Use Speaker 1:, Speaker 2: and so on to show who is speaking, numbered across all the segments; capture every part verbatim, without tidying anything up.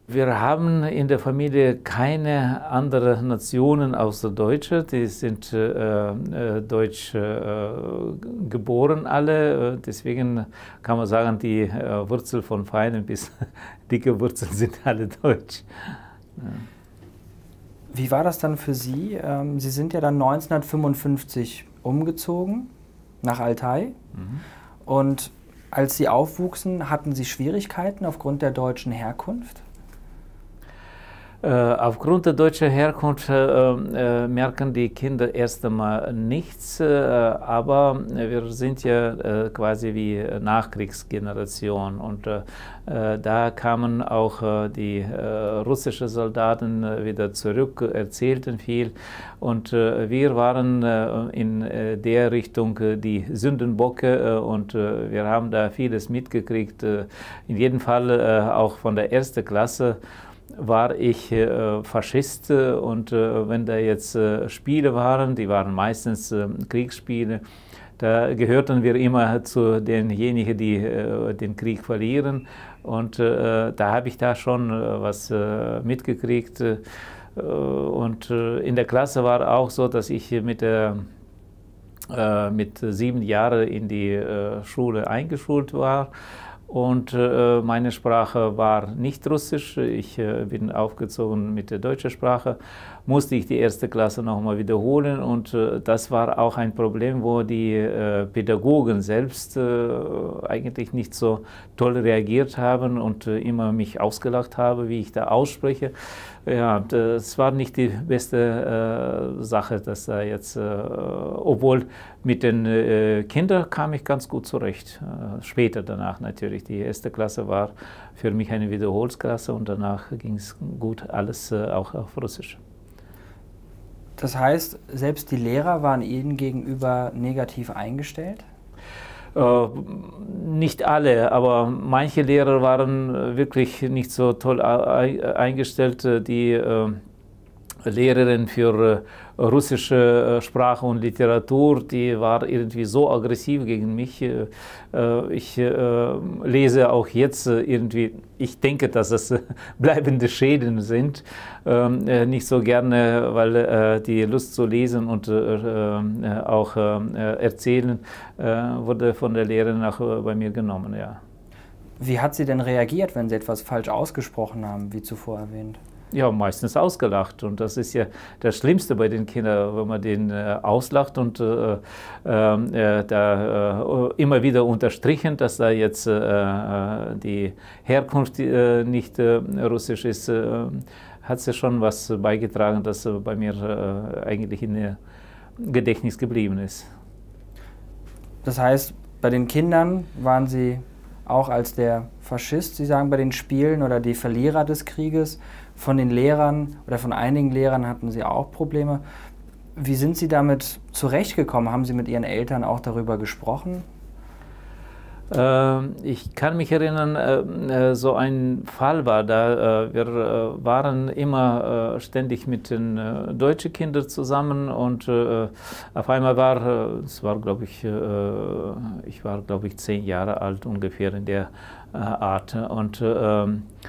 Speaker 1: Wir haben in der Familie keine anderen Nationen außer Deutsche. Die sind äh, äh, deutsch äh, geboren alle. Deswegen kann man sagen, die äh, Wurzel von feinen bis dicke Wurzeln sind alle deutsch. Ja.
Speaker 2: Wie war das dann für Sie? Ähm, Sie sind ja dann neunzehnhundertfünfundfünfzig umgezogen nach Altai. Mhm. Und als Sie aufwuchsen, hatten Sie Schwierigkeiten aufgrund der deutschen Herkunft?
Speaker 1: Äh, aufgrund der deutschen Herkunft äh, äh, merken die Kinder erst einmal nichts, äh, aber wir sind ja äh, quasi wie Nachkriegsgeneration und äh, da kamen auch äh, die äh, russischen Soldaten äh, wieder zurück, erzählten viel und äh, wir waren äh, in äh, der Richtung äh, die Sündenbocke äh, und äh, wir haben da vieles mitgekriegt, äh, in jedem Fall äh, auch von der ersten Klasse. War ich äh, Faschist äh, und äh, wenn da jetzt äh, Spiele waren, die waren meistens äh, Kriegsspiele, da gehörten wir immer zu denjenigen, die äh, den Krieg verlieren und äh, da habe ich da schon äh, was äh, mitgekriegt äh, und äh, in der Klasse war auch so, dass ich mit der äh, mit sieben Jahren in die äh, Schule eingeschult war. Und äh, meine Sprache war nicht Russisch, ich äh, bin aufgezogen mit der deutschen Sprache, musste ich die erste Klasse nochmal wiederholen und äh, das war auch ein Problem, wo die äh, Pädagogen selbst äh, eigentlich nicht so toll reagiert haben und äh, immer mich ausgelacht haben, wie ich da ausspreche. Ja, das war nicht die beste äh, Sache, dass da jetzt, äh, obwohl mit den äh, Kindern kam ich ganz gut zurecht, äh, später danach natürlich. Die erste Klasse war für mich eine Wiederholungsklasse und danach ging es gut, alles äh, auch auf Russisch.
Speaker 2: Das heißt, selbst die Lehrer waren Ihnen gegenüber negativ eingestellt?
Speaker 1: Äh, nicht alle, aber manche Lehrer waren wirklich nicht so toll eingestellt. Die äh, Lehrerin für äh, russische Sprache und Literatur, die war irgendwie so aggressiv gegen mich. Äh, ich äh, lese auch jetzt irgendwie, ich denke, dass es bleibende Schäden sind, äh, nicht so gerne, weil äh, die Lust zu lesen und äh, auch äh, erzählen äh, wurde von der Lehrerin auch bei mir genommen, ja.
Speaker 2: Wie hat sie denn reagiert, wenn Sie etwas falsch ausgesprochen haben, wie zuvor erwähnt?
Speaker 1: Ja, meistens ausgelacht und das ist ja das Schlimmste bei den Kindern, wenn man den äh, auslacht und äh, äh, da äh, immer wieder unterstrichen, dass da jetzt äh, die Herkunft äh, nicht äh, russisch ist, äh, hat sie schon was beigetragen, das äh, bei mir äh, eigentlich in der Gedächtnis geblieben ist.
Speaker 2: Das heißt, bei den Kindern waren Sie auch als der Faschist, Sie sagen, bei den Spielen oder die Verlierer des Krieges. Von den Lehrern oder von einigen Lehrern hatten Sie auch Probleme. Wie sind Sie damit zurechtgekommen? Haben Sie mit Ihren Eltern auch darüber gesprochen?
Speaker 1: Äh, ich kann mich erinnern, äh, so ein Fall war da. Äh, wir äh, waren immer äh, ständig mit den äh, deutschen Kindern zusammen und äh, auf einmal war, es war glaube ich, äh, ich war glaube ich zehn Jahre alt ungefähr in der äh, Art und äh,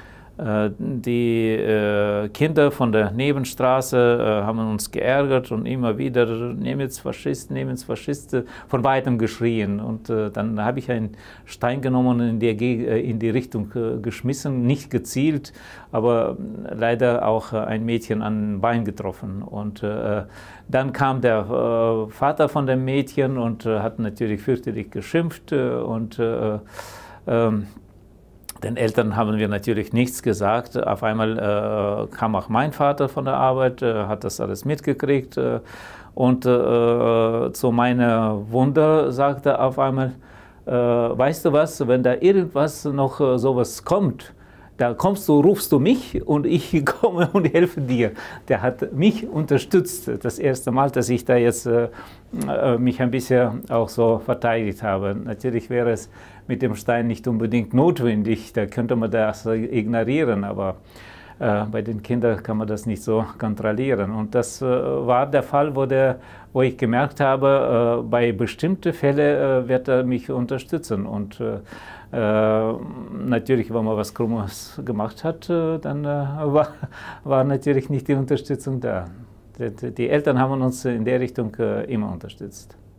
Speaker 1: die äh, Kinder von der Nebenstraße äh, haben uns geärgert und immer wieder Nemets Faschist, Nemets Faschist von weitem geschrien. Und äh, dann habe ich einen Stein genommen und in, der Ge in die Richtung äh, geschmissen, nicht gezielt, aber leider auch äh, ein Mädchen an den Bein getroffen. Und äh, dann kam der äh, Vater von dem Mädchen und äh, hat natürlich fürchterlich geschimpft äh, und äh, äh, den Eltern haben wir natürlich nichts gesagt. Auf einmal äh, kam auch mein Vater von der Arbeit, äh, hat das alles mitgekriegt. Äh, und äh, zu meiner Wunder sagte er auf einmal, äh, weißt du was, wenn da irgendwas noch äh, sowas kommt, da kommst du, rufst du mich und ich komme und helfe dir. Der hat mich unterstützt, das erste Mal, dass ich da jetzt äh, mich ein bisschen auch so verteidigt habe. Natürlich wäre es mit dem Stein nicht unbedingt notwendig, da könnte man das ignorieren, aber äh, bei den Kindern kann man das nicht so kontrollieren. Und das äh, war der Fall, wo, der, wo ich gemerkt habe, äh, bei bestimmten Fällen äh, wird er mich unterstützen. Und äh, äh, natürlich, wenn man was Krummes gemacht hat, äh, dann äh, war, war natürlich nicht die Unterstützung da. Die, die Eltern haben uns in der Richtung äh, immer unterstützt.